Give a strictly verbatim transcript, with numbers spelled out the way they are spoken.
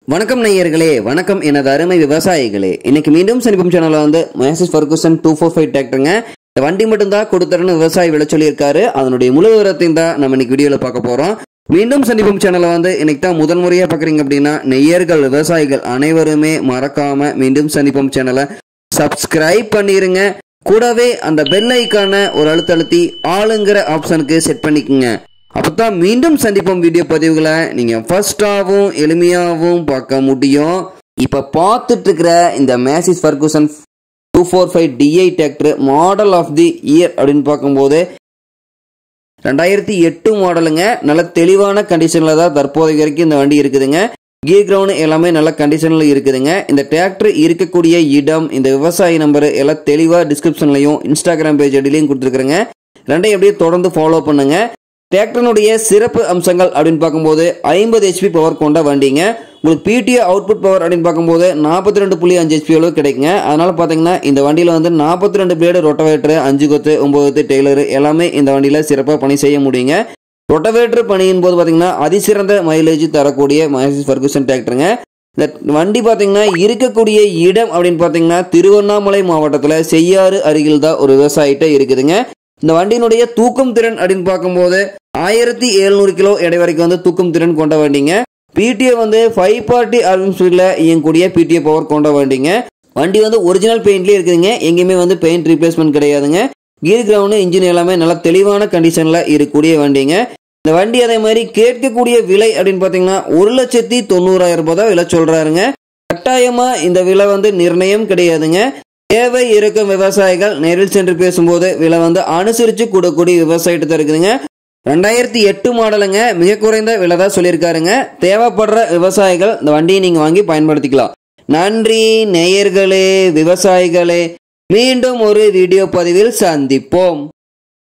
வணக்கம் நேயர்களே, வணக்கம் எனது அருமை விவசாயிகளே. இன்னைக்கு மீண்டும் சனிப்பம் சேனல்ல வந்து Massey Ferguson two forty-five டிராக்டருங்க. இந்த வண்டி மட்டும் தான் கொடுத்துறன்னு விவசாயி விலை சொல்லியிருக்காரு. அதனுடைய முழு விவரத்தையும் தான் நம்ம இன்னைக்கு வீடியோல பார்க்க போறோம். மீண்டும் சனிப்பம் சேனல்ல வந்து இன்னைக்கு தான் முதல் முறையா பாக்குறீங்க அப்படின்னா நெய்யர்கள் விவசாயிகள் அனைவருமே மறக்காம மீண்டும் சனிப்பம் சேனலை சப்ஸ்கிரைப் பண்ணிருங்க. கூடவே அந்த பெல் ஐக்கான ஒரு அழுத்த அழுத்தி ஆளுங்கிற ஆப்ஷனுக்கு செட் பண்ணிக்கோங்க. அப்பதான் மீண்டும் சந்திப்போம் வீடியோ பதிவுகளை நீங்க ஃபர்ஸ்டாவும் எளிமையாவும் பார்க்க முடியும். இப்ப பார்த்துட்டு இருக்கிற இந்த Massey Ferguson two forty-five D I tractor model of the year அப்படின்னு பார்க்கும்போது ரெண்டாயிரத்தி எட்டு மாடலுங்க. நல்ல தெளிவான கண்டிஷன்ல தான் தற்போதைய வரைக்கும் இந்த வண்டி இருக்குதுங்க. கியர் கிரவுண்ட் எல்லாமே நல்ல கண்டிஷன்ல இருக்குதுங்க. இந்த டிராக்டர் இருக்கக்கூடிய இடம், இந்த விவசாயி நம்பர் எல்லாம் தெளிவா டிஸ்கிரிப்ஷன்லயும் இன்ஸ்டாகிராம் பேஜ் ஐடியிலையும் கொடுத்துருக்குறேங்க. ரெண்டையும் அப்படியே தொடர்ந்து ஃபாலோ பண்ணுங்க. டிராக்டருடைய சிறப்பு அம்சங்கள் அப்படின்னு பார்க்கும்போது ஐம்பது ஹெச்பி பவர் கொண்ட வண்டிங்க. உங்களுக்கு பிடிஓ அவுட்புட் பவர் அப்படின்னு பார்க்கும்போது நாற்பத்தி ரெண்டு புள்ளி அஞ்சு ஹெச்பி அளவு கிடைக்குங்க. அதனால பார்த்தீங்கன்னா இந்த வண்டியில் வந்து நாற்பத்தி ரெண்டு பிளேடு ரொட்டவேட்டர், அஞ்சு கொத்து, ஒன்பது கொத்து டெய்லர் எல்லாமே இந்த வண்டியில் சிறப்பாக பணி செய்ய முடியுங்க. ரொட்டவேட்டர் பணியின் போது பார்த்தீங்கன்னா அதிசிறந்த மைலேஜ் தரக்கூடிய Massey Ferguson டிராக்டருங்க. இந்த வண்டி பார்த்தீங்கன்னா இருக்கக்கூடிய இடம் அப்படின்னு பார்த்தீங்கன்னா திருவண்ணாமலை மாவட்டத்தில் செய்யாறு அருகில் தான் ஒரு விவசாயிட்ட இருக்குதுங்க. இந்த வண்டியினுடைய தூக்கும் திறன் அப்படின்னு பார்க்கும்போது ஆயிரத்தி எழுநூறு கிலோ எடை வரைக்கும் வந்து தூக்கும் திறன் கொண்ட வண்டிங்க. பிடிஓ வந்து ஃபைவ் பார்ட்டி ஆர்பிஎம் ஸ்பீட்ல இயங்கக்கூடிய பிடிஓ பவர் கொண்ட வண்டிங்க. வண்டி வந்து ஒரிஜினல் பெயிண்ட்லேயே இருக்குதுங்க. எங்கேயுமே வந்து பெயிண்ட் ரீப்ளேஸ்மெண்ட் கிடையாதுங்க. கியர் கிரவுண்ட், இன்ஜின் எல்லாமே நல்ல தெளிவான கண்டிஷன்ல இருக்கக்கூடிய வண்டிங்க. இந்த வண்டி அதே மாதிரி கேட்கக்கூடிய விலை அப்படின்னு பார்த்தீங்கன்னா ஒரு லட்சத்தி தொண்ணூறாயிரம் ரூபாய் தான் விலை சொல்றாருங்க. கட்டாயமா இந்த விலை வந்து நிர்ணயம் கிடையாதுங்க. தேவை இருக்கும் விவசாயிகள் நேரில் சென்று பேசும்போது விலை வந்து அனுசரிச்சு கூடக்கூடிய விவசாயிட்டு தான் இருக்குதுங்க. ரெண்டாயிரத்தி எட்டு மாடலுங்க. மிக குறைந்த விலை தான் சொல்லியிருக்காருங்க. தேவைப்படுற விவசாயிகள் இந்த வண்டியை நீங்க வாங்கி பயன்படுத்திக்கலாம். நன்றி நேயர்களே, விவசாயிகளே. மீண்டும் ஒரு வீடியோ பதிவில் சந்திப்போம்.